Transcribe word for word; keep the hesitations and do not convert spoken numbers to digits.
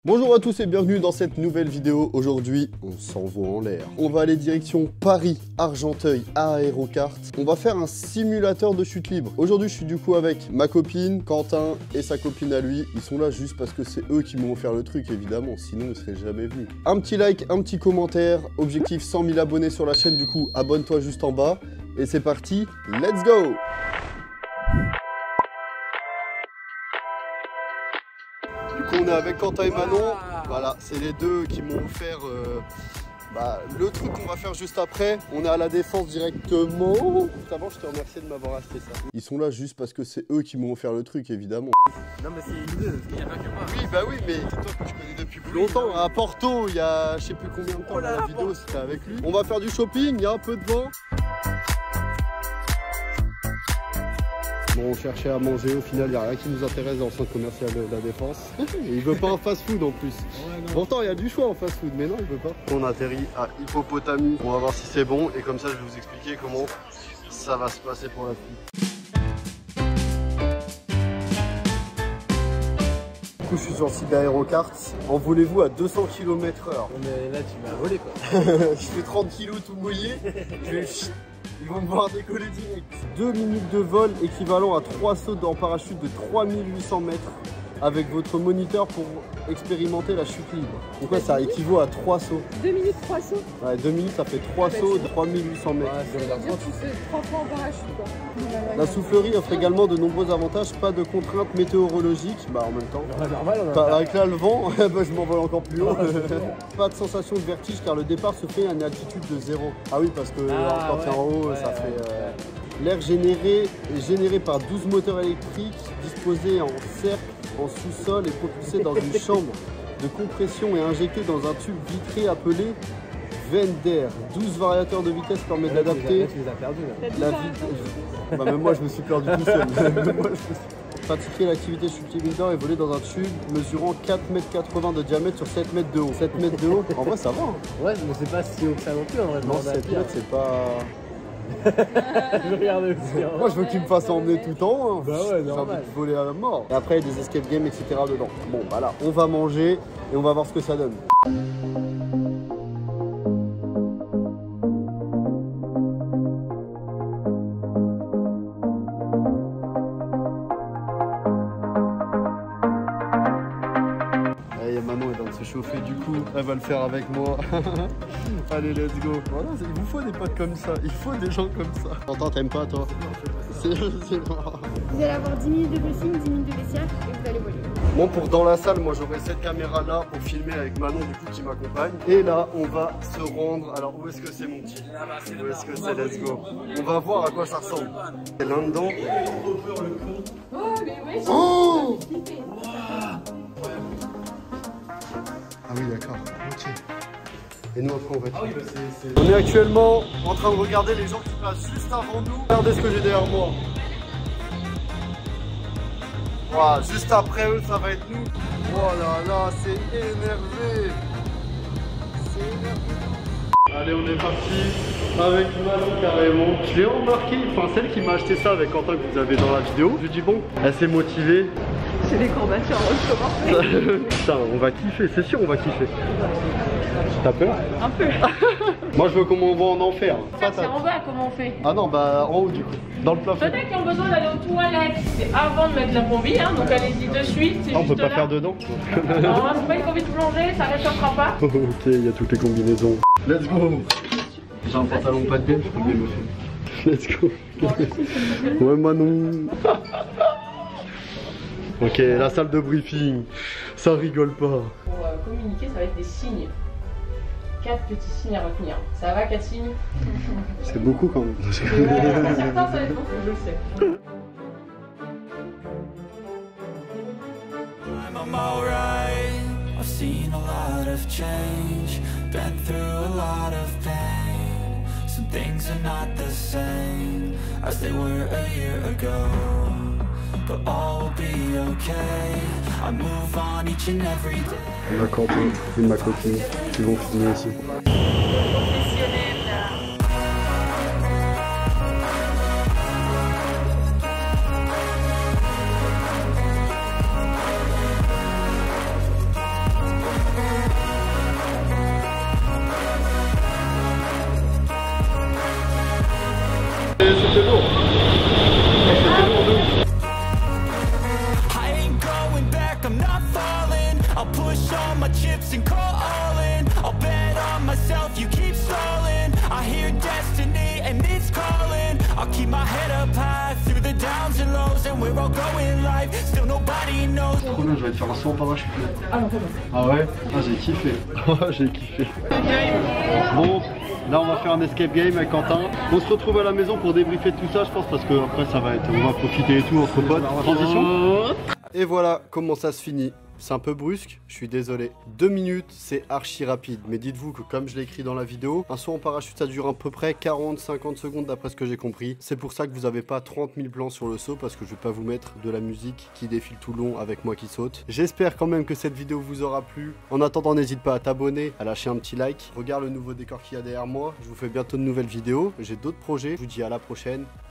Bonjour à tous et bienvenue dans cette nouvelle vidéo. Aujourd'hui, on s'envoie en l'air. On va aller direction Paris, Argenteuil, à Aérokart. On va faire un simulateur de chute libre. Aujourd'hui, je suis du coup avec ma copine, Quentin et sa copine à lui. Ils sont là juste parce que c'est eux qui m'ont offert le truc, évidemment. Sinon, ils seraient jamais venus. Un petit like, un petit commentaire. Objectif cent mille abonnés sur la chaîne. Du coup, abonne-toi juste en bas. Et c'est parti, let's go! Du coup, on est avec Quentin et Manon. Voilà, c'est les deux qui m'ont offert euh, bah, le truc qu'on va faire juste après. On est à la Défense directement. Juste avant, je te remercie de m'avoir acheté ça. Ils sont là juste parce que c'est eux qui m'ont offert le truc, évidemment. Non, mais c'est une deux, il n'y a pas que moi. Oui, bah oui, mais c'est toi que je connais depuis plus longtemps. À Porto, il y a je sais plus combien de temps, oh là, la vidéo, c'était avec lui. On va faire du shopping, il y a un peu de vent. Bon, on cherchait à manger, au final il n'y a rien qui nous intéresse dans le centre commercial de la Défense. Et il veut pas un fast food en plus. Ouais, pourtant il y a du choix en fast food, mais non il veut pas. On atterrit à Hippopotami, on va voir si c'est bon et comme ça je vais vous expliquer comment ça va se passer pour la suite. Du coup je suis sur le site d'Aérokart. Envolez-vous à deux cents kilomètres heure. Mais là tu m'as volé quoi. Je fais trente kilos tout mouillé. Je vais... Ils vont me voir décoller direct. deux minutes de vol équivalent à trois sauts en parachute de trois mille huit cents mètres avec votre moniteur pour expérimenter la chute libre. Donc ouais, ça équivaut à trois sauts. deux minutes, trois sauts. Ouais, deux minutes, ça fait trois sauts de trois mille huit cents mètres. Ouais, ça veut dire que tu fais trois fois en parachute quoi. La soufflerie offre également de nombreux avantages, pas de contraintes météorologiques, bah en même temps. Ouais, normal, on a... Avec là le vent, bah, je m'envole encore plus haut. Pas de sensation de vertige car le départ se fait à une altitude de zéro. Ah oui, parce que ah, quand ouais, t'es en haut, ouais, ça ouais, fait... Euh... L'air généré est généré par douze moteurs électriques disposés en cercle, en sous-sol et propulsés dans une chambre de compression et injectés dans un tube vitré appelé veine d'air. douze variateurs de vitesse permettent ouais, d'adapter la vitesse. Bah, même moi je me suis perdu tout seul. Pratiquer l'activité chute libre indoor et voler dans un tube mesurant quatre mètres quatre-vingts de diamètre sur sept mètres de haut. sept mètres de haut, en vrai ça va. Hein. Ouais, mais c'est pas si haut que ça non plus en vrai. Non, sept mètres c'est pas... Je regarde aussi, hein. Moi je veux qu'il me fasse emmener tout le temps. Hein. Bah ouais, j'ai envie de voler à la mort. Et après il y a des escape games, et cetera dedans. Bon bah là, on va manger et on va voir ce que ça donne. Manon est en train de se chauffer, du coup elle va le faire avec moi. Allez, let's go. Voilà, il vous faut des potes comme ça, il faut des gens comme ça. Quentin, t'aimes pas toi? C'est mort. Vous allez avoir dix minutes de briefing, dix minutes de vestiaire et vous allez voler. Bon, pour dans la salle, moi j'aurai cette caméra là pour filmer avec Manon du coup qui m'accompagne. Et là, on va se rendre. Alors où est-ce que c'est mon petit? Où est-ce que c'est? Let's go. On va voir à quoi ça ressemble. Et là-dedans. Oh, mais ouais, oh ah oui, d'accord, ok. Et nous après on va... Ah oui, bah c'est, c'est... On est actuellement en train de regarder les gens qui passent juste avant nous. Regardez ce que j'ai derrière moi. Voilà, juste après eux, ça va être nous. Oh là là, c'est énervé. C'est énervé. Allez, on est parti avec Manon carrément. Je l'ai remarqué, enfin celle qui m'a acheté ça avec Quentin que vous avez dans la vidéo. Je lui dis bon, elle s'est motivée. J'ai des courbatures en commencer. Putain, on va kiffer, c'est sûr on va kiffer. T'as peur? Un peu. Moi je veux comment on va en enfer. C'est en bas, comment on fait? Ah non, bah en haut du coup, dans le plafond. Peut-être qu'ils ont besoin d'aller aux toilettes, c'est avant de mettre la combi, hein, donc allez-y de suite. Ah, on peut pas là. faire dedans. Alors, c'est pas une combi de plongée, ça réchauffera pas. Ok, il y a toutes les combinaisons. Let's go. J'ai un pantalon pas de biais, je peux bien me faire. Let's go. Ouais Manon. Ok, la salle de briefing, ça rigole pas. Pour euh, communiquer, ça va être des signes. Quatre petits signes à retenir. Ça va, quatre signes? C'est beaucoup quand même. Ouais, pour certains, ça va être beaucoup, je le sais. I'm alright. I've seen a lot of change, been through a lot of pain. Some things are not the same as they were a year ago. But all will be okay. I move on each and every day. On a Quentin et ma copine qui vont filmer aussi. cash on my chips and call all in. I'll bet on myself, you keep stalling. I hear destiny and it's calling. I'll keep my head up high through the downs and lows, and we're all going live, still nobody knows. Trop bien, je vais te faire un saut en parachute. Ah non, ah ouais. Ah j'ai kiffé. J'ai kiffé. Bon, là on va faire un escape game avec Quentin. On se retrouve à la maison pour débriefer tout ça, je pense, parce que après ça va être, on va profiter et tout entre potes. Transition. Et voilà comment ça se finit. C'est un peu brusque, je suis désolé. Deux minutes, c'est archi rapide. Mais dites-vous que comme je l'ai écrit dans la vidéo, un saut en parachute ça dure à peu près quarante à cinquante secondes d'après ce que j'ai compris. C'est pour ça que vous n'avez pas trente mille plans sur le saut, parce que je vais pas vous mettre de la musique qui défile tout le long avec moi qui saute. J'espère quand même que cette vidéo vous aura plu. En attendant, n'hésite pas à t'abonner, à lâcher un petit like. Regarde le nouveau décor qu'il y a derrière moi. Je vous fais bientôt de nouvelles vidéos. J'ai d'autres projets. Je vous dis à la prochaine.